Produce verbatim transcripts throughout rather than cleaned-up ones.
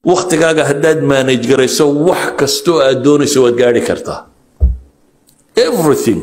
waqtigaaga haddaad manage garayso wax kastoo aad doonayso waad gaari kartaa everything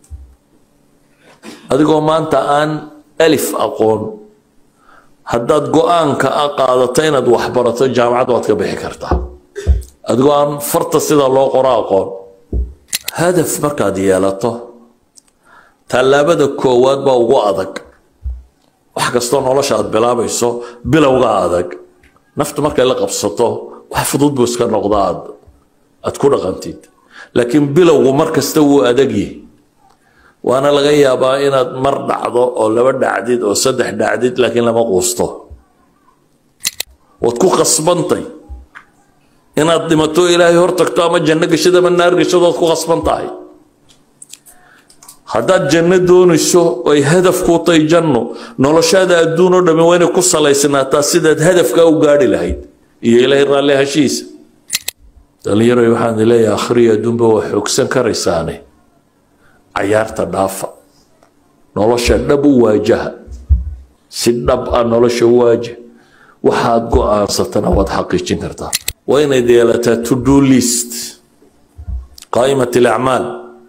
adigoo maanta aan alif aqoon haddaad go'aanka a qaadato inaad wax barato jaamacad waad ka bixi kartaa adigoo aan farta sida loo qoro aqoon hadaf markaad yeelato tallaabada koowaad baa ugu adag wax kastoo nolosha aad bilaabayso bilowga adag naftu markay la qabsato wax fudud buu iska noqdaa aad ku dhaqantid laakiin bilowgu mar kasta wuu adag yahay waana laga yaabaa inaad mar dhacdo oo laba dhacdid oo saddex dhacdid laakiin lama quusto waad ku qasbantay inaad dhimato ilaahay hor tagto ama janno gashada ama naar gashado waad ku qasban tahay haddaad janno doonayso ay hadaf ku tahay janno noloshaada adduun oo dhammi waa inay ku salaysnaataa sidaad hadafka u gaadhi lahayd iyo ilaahay raalli hashiisa dhalinyaro waxaan leeyahay akhriya adduunba waa xoogsan karaysaane cayaarta dhaafa nolosha dhab u waajaha si dhab ah nolosha u waajah waxaad go'aansatana waad xaqiijin kartaa waa inayd yeelataa to do list qaa'imat alacmaal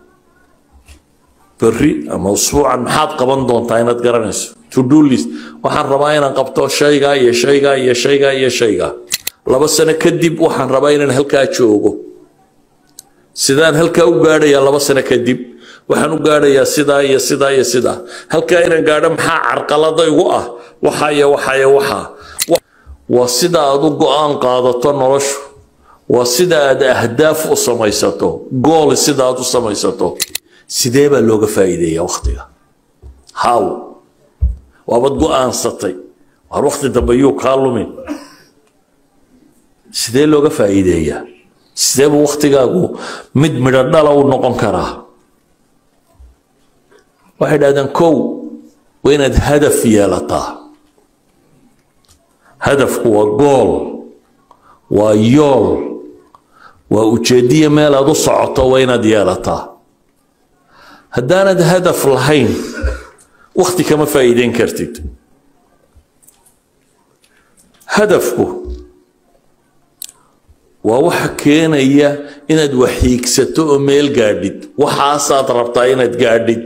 بري أما أسبوعا محاد قبض دون تاينات قرنس to do list وحن رباينا قبضو شيء يا شيء يا شيء يا شيء لا بس أنا كدب وحن رباينا هلكا تشوفه سيدان هلكا وقاري يلا بس أنا كدب وحن وقاري يا سيدا يا سيدا يا سيدا هلكا إنا قاري محا عرقلا ضيقوه وحايا وحايا وحا وسيدا أدو قوان قادتو نرش وسيدا أد أهداف أصميساتو قول سيدا أدو أصميساتو sidee baa looga faa'iideeyaa waqtiga haw waabad go'aansatay war waqti dambe yuu kaa lumin sidee looga faa'iideeyaa sidee buu waqtigaagu mid midho dhala u noqon karaa waxay dhahdeen kow waa inaad hadaf yeelataa hadafku waa gool waa yool waa ujeediya meel aad u socoto waa inaad yeelataa haddaanad hadaf lahayn waqti kama faa'iideyn kartid hadafku waa waxa keenaya inaad waxiigsato oo meel gaadhid waxaasaad rabtaa inaad gaadhid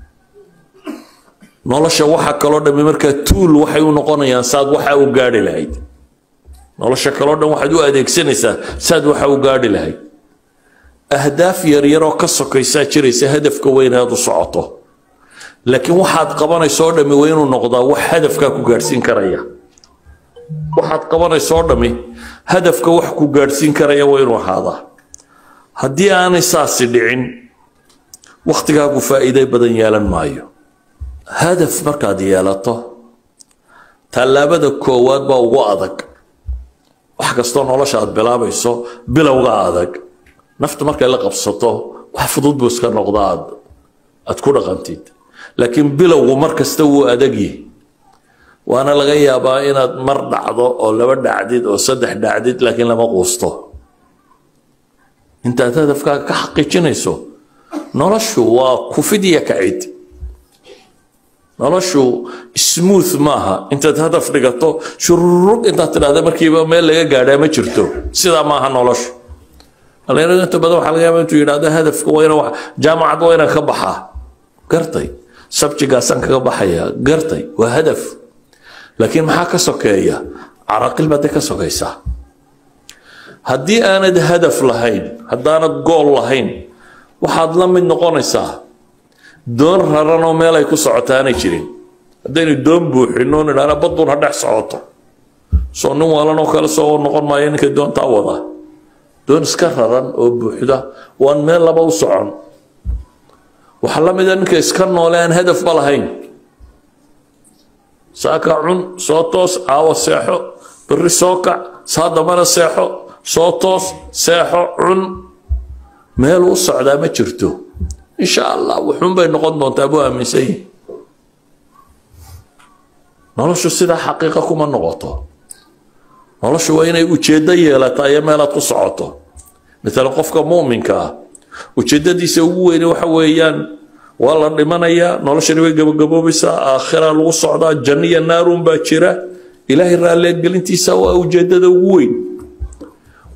nolosha waxa kaloo dhammi markaa tuul waxay u noqonayaan saad waxa u gaadhi lahayd nolosha kaloo dhan waxaad u adeegsanaysaa saad waxa u gaadhi lahayd أهداف يريرو كسوكيسا جريسا هدف كوين هذا صعطه لكن واحد قبنا يصور دمي وينو نقضى وهدف كاكو جارسين كريا واحد قبنا يصور دمي هدف كوحكو جارسين كريا وينو هذا هدي أنا ساسي دعين وقت كاكو فائدة بدن يالن مايو هدف مركا ديالته تلا بدا كواد با وقادك وحكستون ولا شاد بلا بيسو بلا وقادك naftu markay la qabsato wax fudud buu iska noqdaa aad ku dhaqantid laakiin bilowgu mar kasta wuu adag yahay waana laga yaabaa inaad mar dhacdo oo laba dhacdid oo saddex dhacdid laakiin lama quusto intaad hadafkaaga ka xaqiijinayso noloshu waa kufid iyo kacid noloshu smooth maaha intaad hadaf dhigato shururug intaad tidhaahda markiiba meel laga gaadhaa ma jirto sidaa maaha noloshu الله أنت بدو حلقة من تقول هذا هدف وين جامعة وين كبحة قرطي سبتي قاسن كبحية قرطي وهدف لكن محاك سكية عراقل بدك سكيسة هدي أنا ده هدف لهين هدا أنا قول لهين وحد لمن نقونيسا دون هرنا وميلا يكون سعتاني جرين هدين دون بوحنون أنا بدون هدا سعوته صنو ولا نقول صور نقول ما ينك دون تعوضه دون سكرران أو بوحدة وان ميل لبا وصعن وحلا ميدا نك اسكرنا ولا هدف بلهين ساكا عن صوتوس عاو سيحو بري سوكا صاد مرة سيحو صوتوس سيحو عن ميل وصعدا ما جرتو إن شاء الله وحن بين نقض نتابوها من سي نرشو سيدا حقيقة كما نغطو noloshu waa inay ujeeddo yeelataa iyo meelaad ku socoto مثل qofka muuminka ah ujeedadiisa ugu weyn waxa weeyaan waa la dhimanayaa noloshani way gabagaboobaysaa aakhira lagu socdaa janno iyo naar un baa jira ilaahay raali gelintiisa waa ujeedada ugu weyn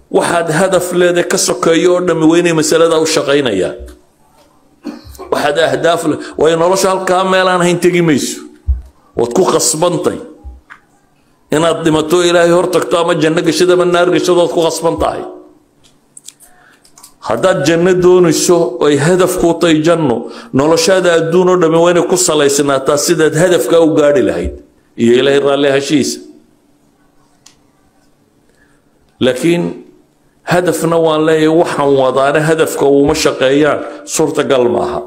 waxaad hadaf leedahay ka sokeeyo oo dhammi weynay masalada u shaqaynayaan waxaad ahdaaf le way nolosha halkaa meelaan hayn tegi mayso waad ku qasbantay inaad dhimato ilaahay hor tagto ama janno gashada ama naar gashada waad ku qasban tahay haddaad janno doonayso ay hadaf ku tahay janno noloshaada adduun oo dhammi weynay ku salaysnaataa sidaad hadafkaa u gaadhi lahayd iyo ilaahay raalli hashiisa laakiin hadafna waan leeyahay waxaan wadaana hadafka uma shaqeeyaan suurtagal maaha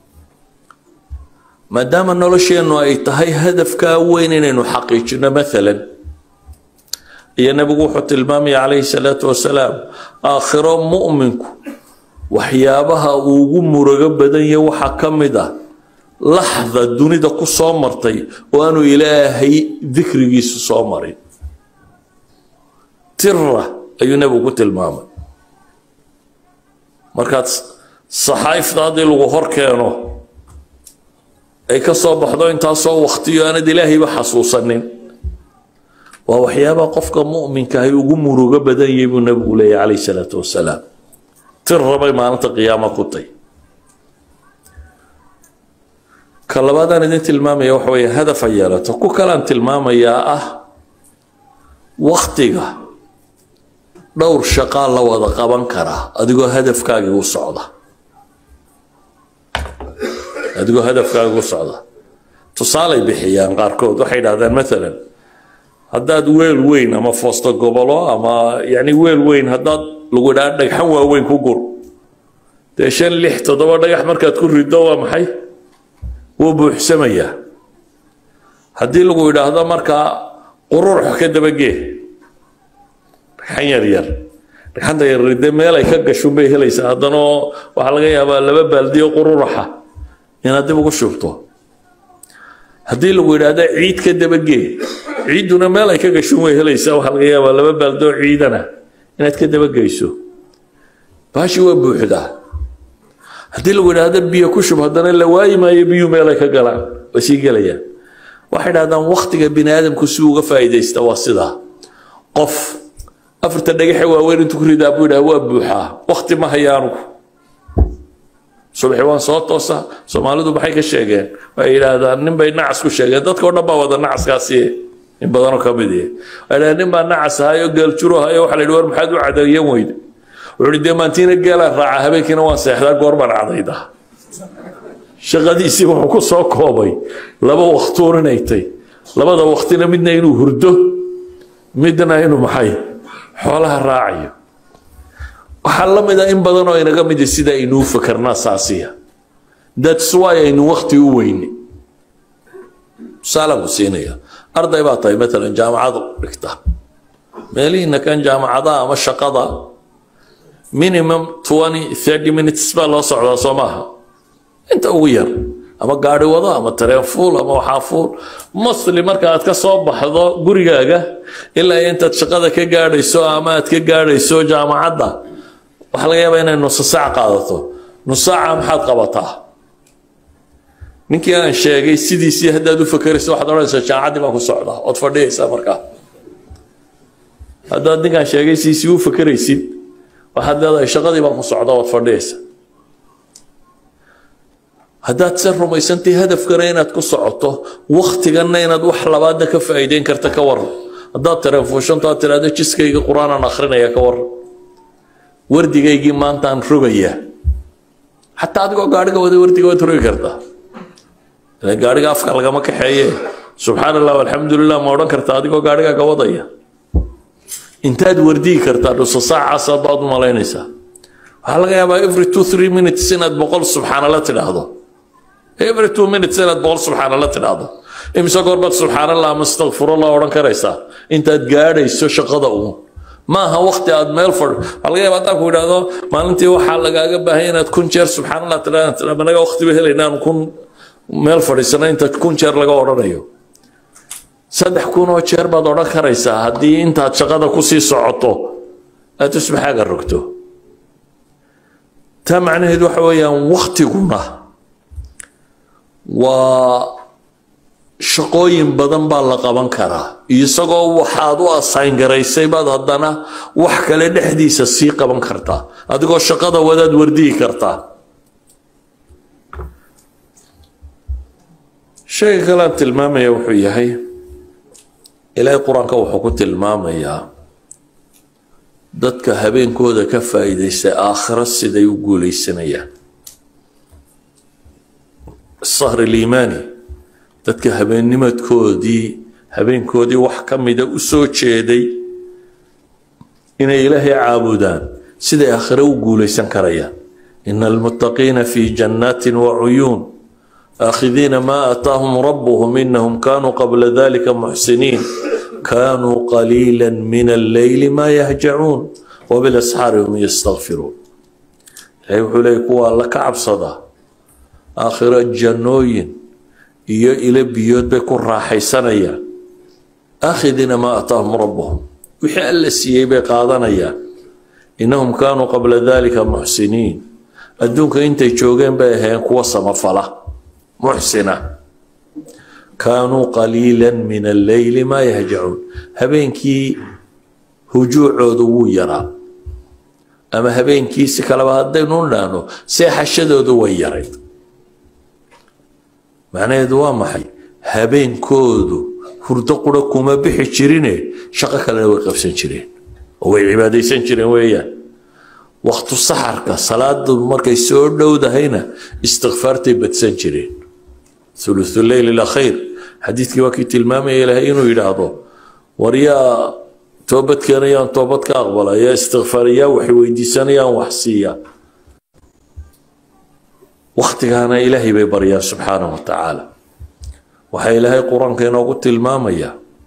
maadaama nolosheennu ay tahay hadafkaa weyn inaynu xaqiijino maalan iyo nabigu wuxuu tilmaamaya calayhi salaatu wasalaam aakhiro mu'minku waxyaabaha ugu murugo badan yahay waxaa ka mid ah laxda dunida ku soo martay oo aanu ilaahay dikrigiisu soo marin tira ayuu nabigu ku tilmaamay markaad saxaafada haddii lagu hor keeno ay ka soo baxdo intaasoo waqtiyo aanad ilaahayba xasuusanin waa waxyaabaha qofka mu'minka ahi ugu murugo badan yahay buu nabigu leeyahay calayhi salaatu wasalaam tira bay maalinta qiyaama ku tahay ka labaadaan idin tilmaamaya waxa weeye hadaf ay yeelato ku kalaan tilmaamayaa ah waqtiga dhowr shaqaa la wada qaban karaa adigoo hadafkaagii u socda adigoo hadafkaagii u socda tusaalay bixiyaan qaarkood waxay yidhahdaan maalan haddaad weel weyn ama foosto gobolo ama yacni weel weyn haddaad lagu idhaha dhagxan waaweyn ku gur dee shan lix toddoba dhagax markaad ku riddo waa maxay wuu buuxsamayaa haddii lagu idhaahdo markaa qururx ka dabagee dhagxan yar yar dhagxanta yar ridde meel ay ka gashun bay helaysaa haddana waxaa laga yaabaa laba baaldiyo qururaxa inaad dib ugu shubto haddii lagu idhaahdo ciid ka dabagee ciidduna meel ay ka gashun way helaysaa waxaa laga yaabaa laba baaldoo ciidana inaad ka dabageyso baashi waa buuxdaa haddii lagu idhaahdo biyo ku shub haddana la waayi maayo biyuu meel ay ka galaan way sii gelayaan waxay dhahdaan waqtiga bini aadamku si uga faa'iidaysta waa sidaa qof afarta dhagaxe waaweyn intuu ku ridaa buu yidhaha waa buuxaa waqti ma hayaanugu subaxi waan soo toosa soomaalidu maxay ka sheegeen waxay yidhaahdaan nin bay nacas ku sheegeen dadka oo dhan baa wada nacaskaasi in badanoo ka mid yahay waxay dhahdeen nin baa nacas ahayo geeljuro ahayo waxaa la yidhi war maxaad u cadayan weyde wuxuu yidhi dee maantiina geelaan raaca habeenkiina waan seexdaa goor baan cadaydaa shaqadiisii wuxuu ku soo koobay laba waqtuun inay tay labada waqtina midna inuu hurdo midna inuu maxay xoolaha raacayo waxaa la mid ah in badan oo inaga mid sida inuu fakarnaa saasiya that's why aynu waqti u weyni salaam siinaya arday baa tahay maalan jaamacad dhigta meelihiina kan jaamacada ama shaqada minimum twenty thirty minutes baa loo socdaa soo maaha inta ugu yar ama gaari wado ama tareen fuul ama waxaa fuul mostly marka aad ka soo baxdo gurigaaga ilaa intaad shaqada ka gaadhayso ama aad ka gaadhayso jaamacadda waxaa laga yaabaa inay nus saac qaadato nus saaca maxaad qabataa ninkii aan sheegay sidiisii haddaad u fakerayso waxaad odhanaysaa jaamacaddii baan ku socdaa ood fadhiyaysaa markaa haddaad ninkaan sheegay sidiisii u fakeraysid waxaad leedahay shaqadii baan ku socdaa ood fadhiyaysaa haddaad se rumaysantahay hadafkana inaad ku socoto waqtiganna inaad wax labaadna ka faa'iideyn karta ka waran haddaad tareefuushanto aad tiraahdo jiskayga qur-aanaan akhrinayaa ka waran wardigaygii maantaan rogayaa xataa adigoo gaadhiga wada wardiga waad rogi kartaa ilan gaadhiga afka lagama kaxeeye subxaan allah walxamdulilah ma odhan kartaa adigoo gaadhiga ka wadaya intaad wardigi kartaa dhuso saacaas baad u malaynaysaa waxaa laga yaabaa every two three minutes inaad boqol subxaanallah tidhaahdo every two minutes inaad boqol subxaanallah tidhaahdo imise goor baad subxaanallah ama astaqfirullah odhan karaysaa intaad gaadhayso shaqada uun maaha waqti aad meel fadh waxaa laga yaabaa haddaan ku idhaahdo maalintii waxaa lagaaga baahay inaad kun jeer subxaanallah tidhaahdo managa waqtiba helaynaan kun meel fadhiisana inta kun jeer laga odhanayo saddex kun oo jeer baad odhan karaysaa haddii intaad shaqada kusii socoto aad tusbaxaaga rogto taa macnaheedu waxa weeyaan waqtiguna waa shaqooyin badan baa la qaban karaa isagoo waxaad u assign garaysay baad haddana wax kale dhexdiisa sii qaban kartaa adigoo shaqada wadaad wardiyi kartaa shayga kale aan tilmaamaya wuxuu yahay ilaahay qur-aanka wuxuu ku tilmaamayaa dadka habeenkooda ka faa'iidaysta aakhiro siday u guulaysanayaan sahri liimaani dadka habeennimadkoodii habeenkoodii wax ka mida u soo jeeday inay ilaahay caabudaan siday aakhiro u guulaysan karayaan ina almuttaqiina fi jannaatin wa cuyuun آخذين ما آتاهم ربهم إنهم كانوا قبل ذلك محسنين كانوا قليلا من الليل ما يهجعون وبالأسحار هم يستغفرون يقول لك والله كعب صدا آخر الجنوين إلى بيوت بيكون راحي سنيا آخذين ما آتاهم ربهم وحال السيئة قادنيا إنهم كانوا قبل ذلك محسنين أدونك أنت يشوغين بيهين قوة مفلا محسنة كانوا قليلا من الليل ما يهجعون هبينكي هجوع عدو يرى أما هبينكي سكالبا هدينون لانو سيحة شدو يرى معنى يدوان محي هبين كودو هردقوا ما بحي جريني شقك لنا ويقف سنجرين وي عبادي سنجرين ويا وقت السحر كصلاة مركي سور دو دهينا استغفارتي بتسنجرين ثلث الليل الأخير حديث كواكي تلمامي إلى إنه يلعضو وريا توبت كان توبت كأقبل يا استغفاريا وحويدي سنيا وحسيا وقت كان إلهي ببريا سبحانه وتعالى وحي إلهي قرآن كان قلت المامية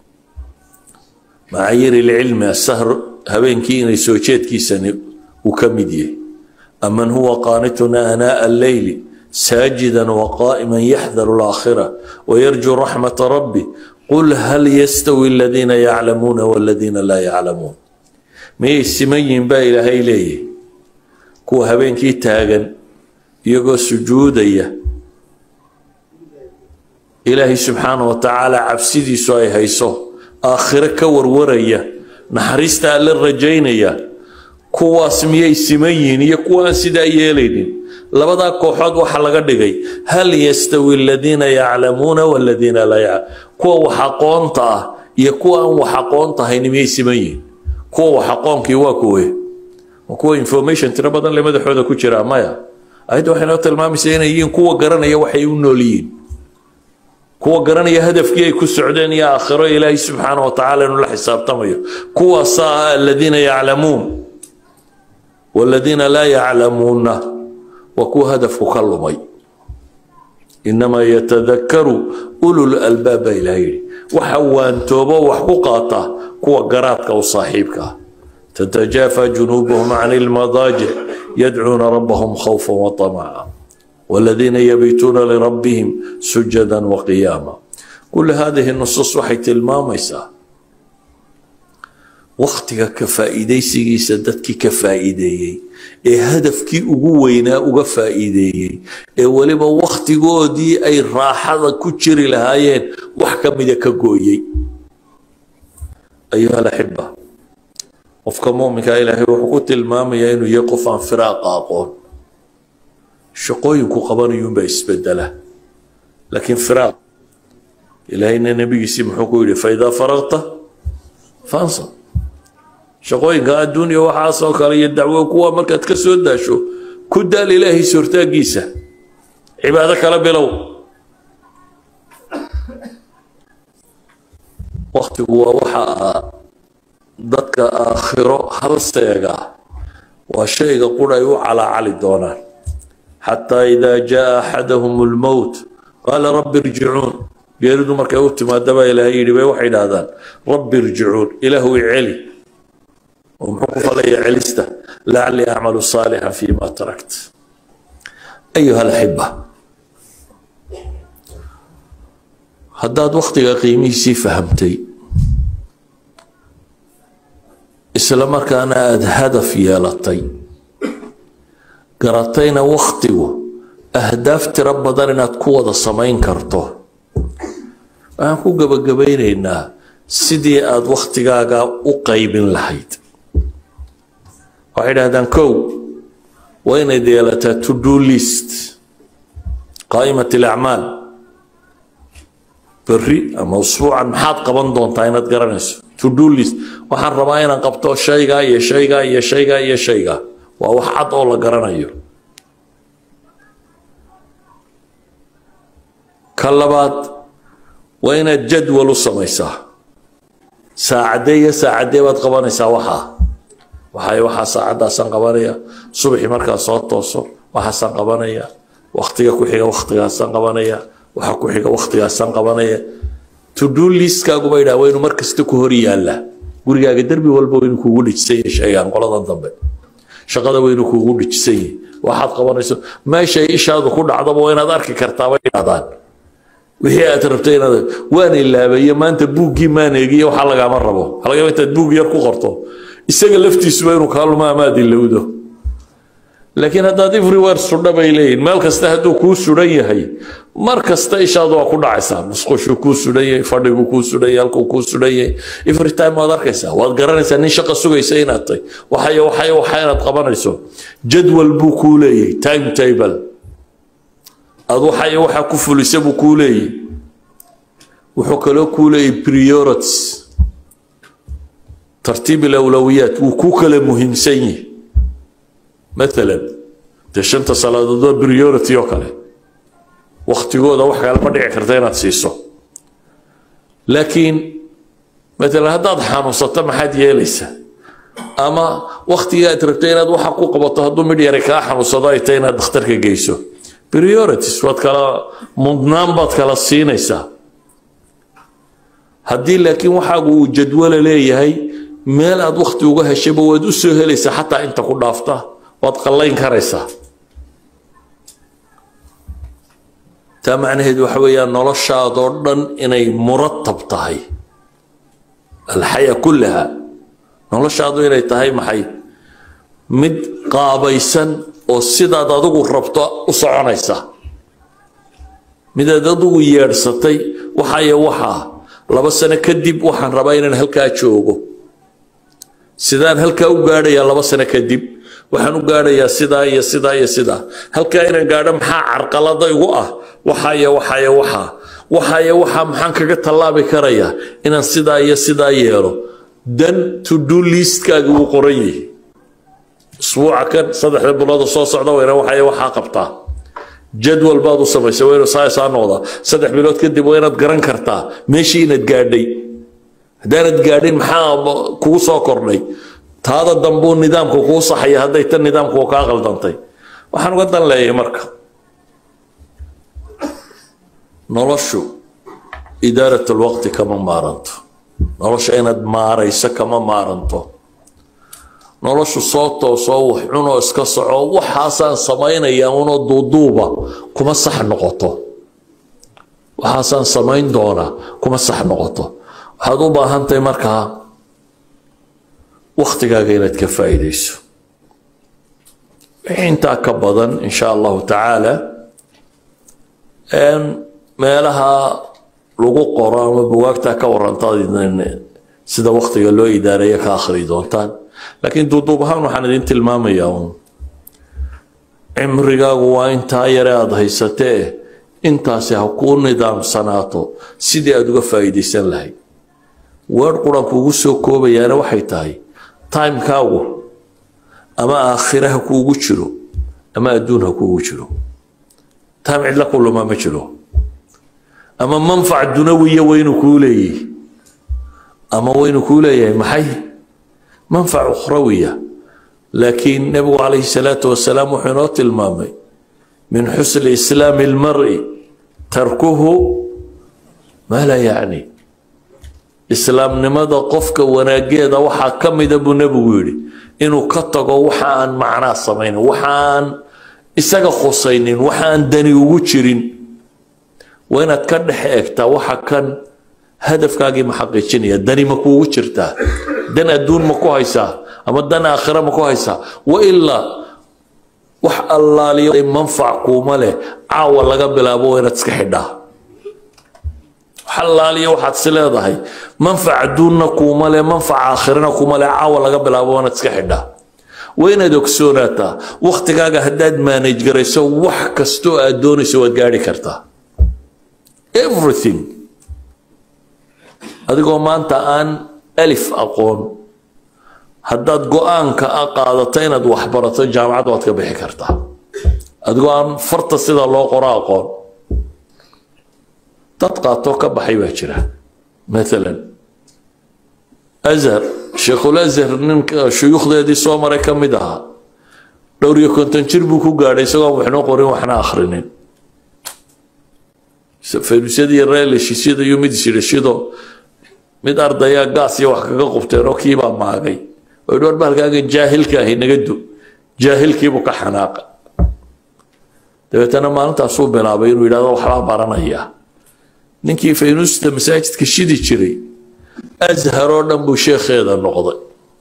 معايير العلم السهر هبين كيني سوشيت كيساني وكمديه أمن هو قانتنا أناء الليل ساجدا وقائما يحذر الآخرة ويرجو رحمة ربي قل هل يستوي الذين يعلمون والذين لا يعلمون ما يسمين با إلهي ليه كو هبين كي تاغن يقو سجودية إلهي سبحانه وتعالى عبسيدي سواي هيسو آخرة كور ورية نحريستا للرجينية كو اسمي سمين يكوان سيدا يليدين لبدا كوحود waxa laga dhigay hal yastawi alladina ya'lamuna walladina la ya'lamun kuwa wax aqoonta ah iyo kuwa aan wax aqoonta ahayn miyay simayeen kuwa wax aqoonkii waa kuwe kuwa information tira badan le madaxooda ku jira maya ayda waxayna tilmaamaysaa inay yihiin kuwa garanaya waxay u noolyihiin kuwa garanaya hadafkii ay ku socdeen iyo aakhiro ilaahay subhanahu wa ta'ala inuu la xisaabtamayo kuwa saa alladina ya'lamun walladina la ya'lamuna وكو هدف كلمي إنما يتذكر أولو الألباب إلهي وحوان توبة وحقوقاته كو قراتك وصاحبك تتجافى جنوبهم عن المضاجع يدعون ربهم خوفا وطمعا والذين يبيتون لربهم سجدا وقياما كل هذه النصوص وحي الماميسة وقتك كفائدي سيجي سدتك كفائدي ee hadafkii ugu weynaa uga faa'iideeyay ee waliba waqtigoodii ay raaxada ku jiri lahaayeen wax ka mid ah ka gooyay ayuha alahibba qofka muuminka ilaahay wuxuu ku tilmaamayaa inuu yahay qof aan firaaq aqoon shaqooyinku qabanayuun baa isbedela laakiin firaaq ilaahayna nabigiisii muxuu ku yidhi faidaa faragta fansab shaqooyinka adduunya waxaas oo kale iyo dacwo kuwa markaad ka soo daasho ku daal ilaahay suurtaagiisa cibaado kala bilow waqtigu waa waxa dadka aakhiro hal seega waa shayga qura ay u calaacali doonaan xataa idaa jaa axadahum almowt qaala rabbi irjicuun geeridu markay u timaadaba ilaahay yidhi bay waxay idhaahdaan rabbi irjicuun ilaahu iceli ومحقوق علي علسته لعلي أعمل صالحا فيما تركت أيها الأحبة هداد وقتك قيمي سي فهمتي إسلام كان هدف يالتي قراتينا وقتك أهداف تربى دارنا تقوى الصمين كرتو waxaan ku gabagabaynaynaa sidii aad waqtigaaga u qaybin lahayd waxay yidhaahdaan kow waa inaad yeelataa to do list qaa'imat alacmaal berri ama usbuucan maxaad qaban doontaa inaad garanayso to do list waxaan rabaa inaan qabto shaygaa iyo shaygaa iyo shaygaa iyo shaygaa waa wax cad oo la garanayo ka labaad waa inaad jadwal u samaysaa saacadee iyo saacadee baad qabanaysaa waxaa waxay waxaa saacadaasaan qabanaya subaxii markaa soo tooso waxaasaan qabanaya waqtiga ku xiga waqtigaasaan qabanaya waxa ku xiga waqtigaasaan qabanaya to do listkaagu bay dhaha waa inuu mar kasta ku hor yaallaa gurigaaga derbi walba waa inuu kuugu dhijisan yahay shaygaan qoladan dambe shaqada waa inuu kuugu dhijisan yahay waxaad qabanayso meeshay ishaadu ku dhacdaba waa inaad arki kartaa bay dhahdaan wixii aad rabtay inaad waan ilaabayo maanta buuggii maan eegiyo waxa lagama rabo laga intaad buug yar ku qorto isaga laftiisuba inuu kaa lumaa amaad ilowdo laakiin haddaad everywhere sudha bay leeyihin meel kasta hadduu kuu sudan yahay mar kasta ishaadu waa ku dhacaysaa musqushuu kuu sudan yahay fadhiguu kuu sudan yahay halkuu kuu sudan yahay every time waad arkaysaa waad garanaysaa nin shaqa sugaysa inaad tahay waxay waxay waxa inaad qabanayso jadwal buu kuu leeyahay time table ad waxay waxa ku fulisa buu kuu leeyahay wuxuu kaloo kuu leeyahay priorities tartiib alawlawiyaat wuu kuu kala muhiimsan yahay مثلا تشنت صلاة دو بريورتي وكله وقتيقو ده وحكا لما دعي كرتين تسيسو لكن مثلا هذا ضحان وسطة ما حد يليسه أما وقتي تربتين هذا وحقوق بطه دو مدي ركاحا وصدايتين هذا اخترك جيسو بريورتي سوات كلا مضنان بات كلا الصينيسا هدي لكن وحقو جدول ليه هي مال هذا وقتي وجه الشبه ودوسه ليس حتى أنت كل ضافته waad qallayn karaysaa taa macnaheedu waxa weeyaan noloshaadoo dhan inay muratab tahay alxaya kullaha noloshaadu inay tahay maxay mid qaabaysan oo sidaad adigu rabto u soconaysa midaad adigu yeedhsatay waxaya waxaa laba sano kadib waxaan rabaa inaan halkaa joogo sidaan halkaa u gaadhayaa laba sano kadib waxaan u gaadhayaa sidaa iyo sidaa iyo sidaa halkaa inaan gaadho maxaa carqalada igu ah waxaya waxaya waxaa waxaya waxaa maxaan kaga tallaabi karayaa inaan sidaa iyo sidaa yeelo dan to do listkaaga wuu qoran yahay usbuuca kan saddexda bilooda soo socda wayna waxaya waxaa qabtaa jadwal baad u samaysay waynu saasaa noqdaa saddex bilood kadib waa inaad garan kartaa meeshii inaad gaadhay haddaanad gaadhin maxaa kugu soo kordhay taada dambuu nidaamku kuu saxaya hadday tan nidaamku kaa qaldantay waxaan uga dan leeyahay marka noloshu idaarat alwaqti kama maaranto nolosha inaad maarayso kama maaranto noloshu soo toosoo wax cunoo iska soco waxaasaan samaynayaa unoo duuduuba kuma sax noqoto waxaasaan samayn doonaa kuma sax noqoto waxaad u baahantahay markaa waqtigaaga inaad ka faa'iidayso wixii intaa ka badan insha allahu tacaala meelaha lagu qoro ama bugaagtaa ka warantaad sida waqtiga loo idaareeyo ka akhri doontaan laakiin duuduub ahaan waxaan idin tilmaamayaa un cimrigaagu waa intaa yare aada haysatee intaasi ha kuu nidaamsanaato sidii aada uga faa'iidaysan lahayd weer quran kuugu soo koobayaana waxay tahay timekaagu ama aakhira ha kuugu jiro ama adduun ha kuugu jiro time cidla kullumaa ma jiro ama manfac dunawiya waynu kuu leeyahay ama waynu kuu leeyahay maxay manfac ukhrawiya laakiin nabigu calayhi salaatu wasalaam wuxuu inoo tilmaamay min xusni islaami almar'i tarkuhu maa laa yacni islaamnimada qofka wanaageeda waxaa ka mida buu nebigu yidhi inuu ka tago waxa aan macnaa samaynin waxaan isaga khusaynin waxaan dani ugu jirin waa inaad ka dhex eegtaa waxa kan hadafkaagii ma xaqiijinaya dani ma kuugu jirtaa dan adduun ma ku haysaa ama dan aakhira ma ku haysaa wa ilaa wax allaaliyo manfac kuuma leh caawa laga bilaabo waa inaad iska xidhaa حلالية واحد سلادة هاي منفعة دوننا كومالة منفعة آخرنا كومالة عاول لقى بلعبوانا تسكحدا وين دوكسوناتا وقت كاغا هداد ما نجري سو وح كستو ادوني سو غاري كرتا everything adigoo maanta aan alif aqoon haddaad go-aanka a qaadato inaad wax barato jaamacad waad ka bixi kartaa adigoo aan farta sida loo qoro aqoon dad qaatoo ka baxay baa jira maalan azhar sheekhul azhar ninka shuyuukhdeedii soo maray ka mid ahaa dhowr iyo konton jir buu ku gaadhay isagoo waxnoo qorin waxna akhrinin faynuusyadii reelashiisyada iyo mid shidashido mid ardayaa gaas iyo wax kaga qubteen oo kiibaa maagay oo dhowr bahalkaaga jaahilka ahi naga du jaahilkiibuu ka xanaaqa dabeetana maalintaasuu bilaabay inuu yidhahdo waxbaa baranaya ninkii faynuusta masaajidka shidi jiray azhar oo dhan buu sheekheeda noqday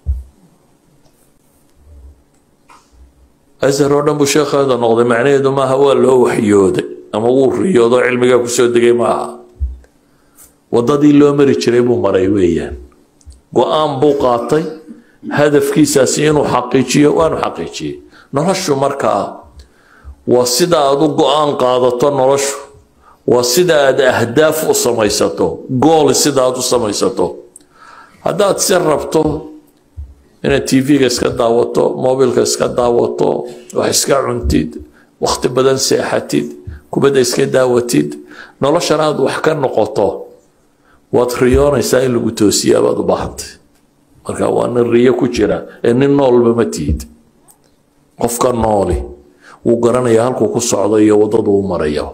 azhar oo dhan buu sheekheeda noqday macnaheedu maaha waa loo waxyooday ama wuu riyoodo cilmigaa kusoo degay maaha wadadii loo mari jiray buu maray weeyaan go-aan buu qaatay hadafkiisaasi inuu xaqiijiyo waanu xaqiijiyey noloshu markaa waa sida aad u go-aan qaadato noloshu waa sida aad ahdaaf u samaysato gool sida aad u samaysato haddaad si rabto inaad tv-ga iska daawato mobilka iska daawato wax iska cuntid waqti badan seexatid kubadda iska daawatid noloshana aad wax ka noqoto waad riyoonaysaa in lagu toosiyaa baad u baahantay marka waa nin riyo ku jira ee nin noolba ma tihid qofka nooli wuu garanayaa halkuu ku socdo iyo waddadu u marayo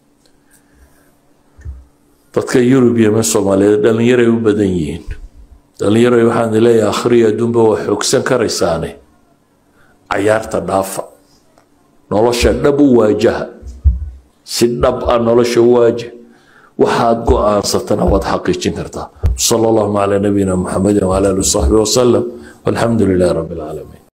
dadka yurub iyo ma soomaaliyeed dhallinyaray u badan yihiin dhallinyaray waxaan leeyahay akhriya adduunba waa xoogsan karaysaane cayaarta dhaafa nolosha dhab u waajaha si dhab ah nolosha u waajah waxaad go-aansatana waad xaqiijin kartaa sala allahu calaa nabiyina muxamedin wala alihi wasaxbihi wasalam walxamdu lilahi rabbi alcaalamiin